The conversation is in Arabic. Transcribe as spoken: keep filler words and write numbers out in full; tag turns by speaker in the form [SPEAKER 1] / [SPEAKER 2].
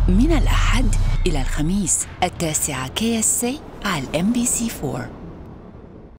[SPEAKER 1] من الأحد إلى الخميس التاسعة كي اس سي على الام بي سي فور.